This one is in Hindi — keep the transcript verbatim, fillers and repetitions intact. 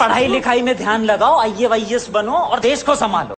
पढ़ाई लिखाई में ध्यान लगाओ, आई ए वाई एस बनो और देश को संभालो।